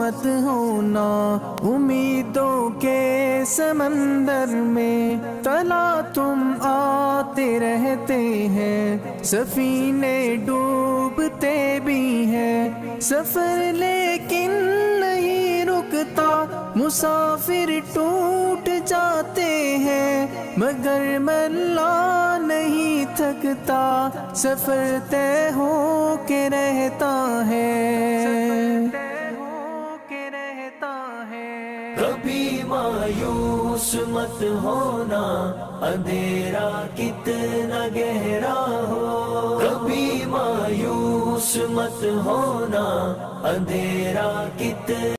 मत होना, उम्मीदों के समंदर में तला तुम आते रहते हैं। सफीने डूबते भी हैं, सफर लेकिन नहीं रुकता, मुसाफिर टूट जाते हैं मगर मल्ला नहीं थकता, सफर तय हो के रहता है। कभी मायूस मत होना, अंधेरा कितना गहरा हो। कभी मायूस मत होना, अंधेरा कितना